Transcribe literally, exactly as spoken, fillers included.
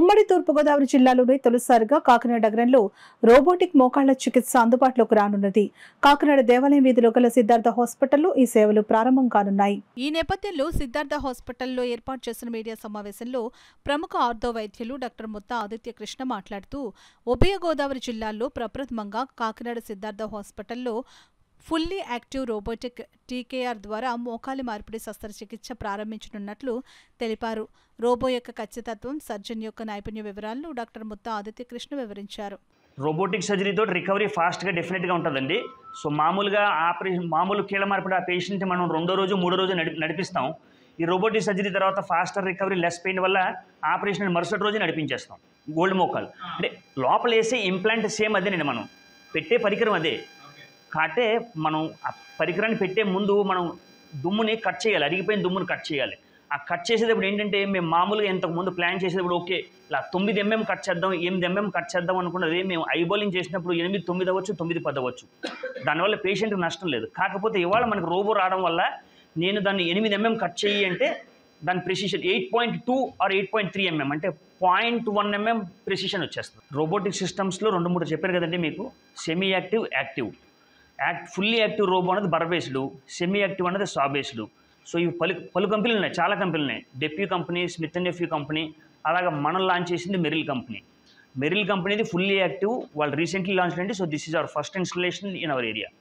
ఉమ్మడి తూర్పుగోదావరి జిల్లాలోనే తొలిసారిగా కాకినాడ నగరంలో రోబోటిక్ మోకాళ్ల చికిత్స అందుబాటులోకి రానున్నది. కాకినాడ దేవాలయం వీధిలో గల సిద్ధార్థ హాస్పిటల్లో ఈ సేవలు ప్రారంభం కానున్నాయి. ఈ నేపథ్యంలో సిద్ధార్థ హాస్పిటల్లో ఏర్పాటు చేసిన మీడియా సమావేశంలో ప్రముఖ ఆర్థో వైద్యులు డాక్టర్ ముత్తా ఆదిత్య కృష్ణ మాట్లాడుతూ, ఉభయ గోదావరి జిల్లాల్లో ప్రప్రథమంగా కాకినాడ సిద్ధార్థ హాస్పిటల్లో ఫుల్లీ యాక్టివ్ రోబోటిక్ టీకేఆర్ ద్వారా మోకాలి మార్పిడి శస్త్రచికిత్స ప్రారంభించనున్నట్లు తెలిపారు. రోబో యొక్క ఖచ్చితత్వం, సర్జన్ యొక్క నైపుణ్య వివరాలను డాక్టర్ ముత్తా ఆదిత్య కృష్ణ వివరించారు. రోబోటిక్ సర్జరీతో రికవరీ ఫాస్ట్గా డెఫినెట్గా ఉంటుందండి. సో మామూలుగా ఆపరేషన్ మామూలు కీళ్ళ మార్పిడి ఆ పేషెంట్ మనం రెండో రోజు మూడో రోజు నడి నడిపిస్తాం ఈ రోబోటిక్ సర్జరీ తర్వాత ఫాస్టర్ రికవరీ, లెస్ పెయిన్ వల్ల ఆపరేషన్ మరుసటి రోజు నడిపించేస్తాం. గోల్డ్ మోకాలు అంటే లోపల వేసే ఇంప్లాంట్ సేమ్ అదేనండి, మనం పెట్టే పరికరం అదే. కాటే మనం ఆ పరికరాన్ని పెట్టే ముందు మనం దుమ్ముని కట్ చేయాలి, అరిగిపోయిన దుమ్ముని కట్ చేయాలి. ఆ కట్ చేసేటప్పుడు ఏంటంటే మేము మామూలుగా ఇంతకుముందు ప్లాన్ చేసేటప్పుడు ఓకే ఇలా తొమ్మిది ఎంఎం కట్ చేద్దాం, ఎనిమిది ఎంఎం కట్ చేద్దాం అనుకున్నది మేము ఐబోలింగ్ చేసినప్పుడు ఎనిమిది తొమ్మిది అవ్వచ్చు, తొమ్మిది పది అవ్వచ్చు. దానివల్ల పేషెంట్కి నష్టం లేదు. కాకపోతే ఇవాళ మనకు రోబో రావడం వల్ల నేను దాన్ని ఎనిమిది ఎంఎం కట్ చేయి అంటే దాని precision eight point two or eight point three mm అంటే పాయింట్ వన్ ఎంఎం ప్రెసిషన్ వచ్చేస్తుంది. రోబోటిక్ సిస్టమ్స్లో రెండు మూడు చెప్పారు కదండి మీకు, semi active, active. Act fully active robo అనేది బర్ బేస్డ్, సెమీ యాక్టివ్ అనేది సా బేస్డ్. సో ఇవి పలు పలు కంపెనీలు ఉన్నాయి, చాలా కంపెనీలు ఉన్నాయి. DePuy company, Smith and Nephew company, అలాగే మనం లాంచ్ చేసింది మెరిల్ కంపెనీ. మెరిల్ కంపెనీది ఫుల్లీ యాక్టివ్, వాళ్ళు రీసెంట్లీ లాంచ్ అండి. So this is our first installation in our area.